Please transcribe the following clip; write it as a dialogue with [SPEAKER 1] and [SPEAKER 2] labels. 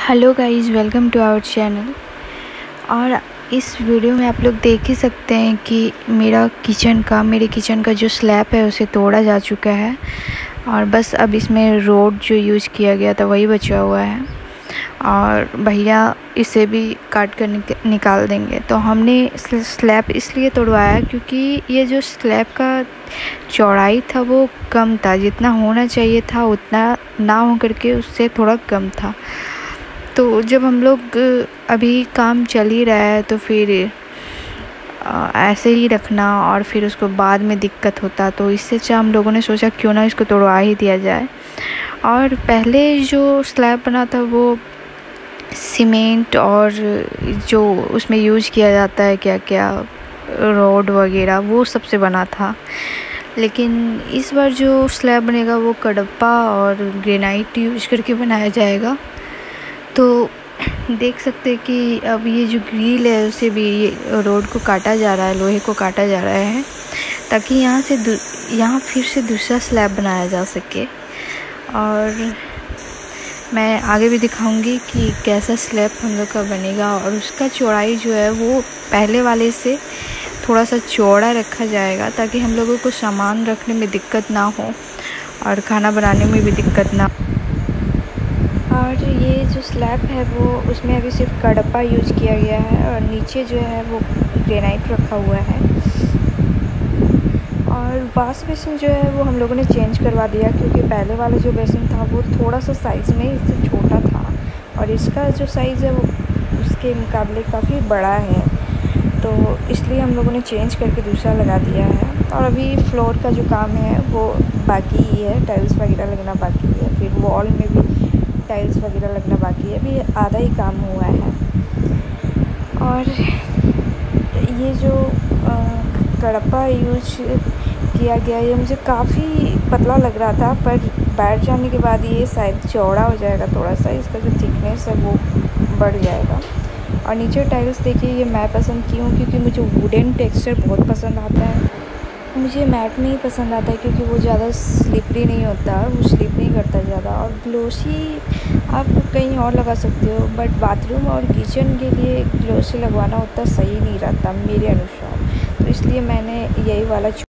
[SPEAKER 1] Hello guys, welcome to our channel. और इस video में आप लोग देख ही सकते हैं कि मेरे किचन का जो स्लैब है उसे तोड़ा जा चुका है और बस अब इसमें रोड जो यूज़ किया गया था वही बचा हुआ है और भैया इसे भी काट कर निकाल देंगे। तो हमने स्लैब इसलिए तोड़वाया क्योंकि ये जो स्लैब का चौड़ाई था वो कम था, जितना होना चाहिए था उतना ना हो करके उससे थोड़ा कम था। तो जब हम लोग अभी काम चल ही रहा है तो फिर ऐसे ही रखना और फिर उसको बाद में दिक्कत होता, तो इससे अच्छा हम लोगों ने सोचा क्यों ना इसको तोड़वा ही दिया जाए। और पहले जो स्लैब बना था वो सीमेंट और जो उसमें यूज़ किया जाता है क्या क्या रोड वगैरह वो सबसे बना था, लेकिन इस बार जो स्लैब बनेगा वो कडप्पा और ग्रेनाइट यूज़ करके बनाया जाएगा। तो देख सकते हैं कि अब ये जो ग्रिल है उसे भी रोड को काटा जा रहा है, लोहे को काटा जा रहा है ताकि यहाँ फिर से दूसरा स्लैब बनाया जा सके। और मैं आगे भी दिखाऊंगी कि कैसा स्लैब हम लोग का बनेगा और उसका चौड़ाई जो है वो पहले वाले से थोड़ा सा चौड़ा रखा जाएगा ताकि हम लोगों को सामान रखने में दिक्कत ना हो और खाना बनाने में भी दिक्कत ना हो। और ये जो स्लैब है वो उसमें अभी सिर्फ कडप्पा यूज़ किया गया है और नीचे जो है वो ग्रेनाइट रखा हुआ है। और वॉश बेसिन जो है वो हम लोगों ने चेंज करवा दिया क्योंकि पहले वाला जो बेसिन था वो थोड़ा सा साइज़ में इससे छोटा था और इसका जो साइज़ है वो उसके मुकाबले काफ़ी बड़ा है, तो इसलिए हम लोगों ने चेंज करके दूसरा लगा दिया है। और अभी फ्लोर का जो काम है वो बाकी ही है, टाइल्स वगैरह लगना बाकी है, फिर वॉल में भी टाइल्स वगैरह लगना बाकी है, अभी आधा ही काम हुआ है। और ये जो कडप्पा यूज किया गया ये मुझे काफ़ी पतला लग रहा था, पर बैठ जाने के बाद ये शायद चौड़ा हो जाएगा, थोड़ा सा इसका जो थिकनेस है वो बढ़ जाएगा। और नीचे टाइल्स देखिए, ये मैं पसंद की हूँ क्योंकि मुझे वुडन टेक्सचर बहुत पसंद आता है। मुझे मैट नहीं पसंद आता है क्योंकि वो ज़्यादा स्लिपरी नहीं होता, वो स्लिप नहीं करता ज़्यादा। और ग्लोसी आप कहीं और लगा सकते हो, बट बाथरूम और किचन के लिए ग्लोसी लगवाना उतना सही नहीं रहता मेरे अनुसार, तो इसलिए मैंने यही वाला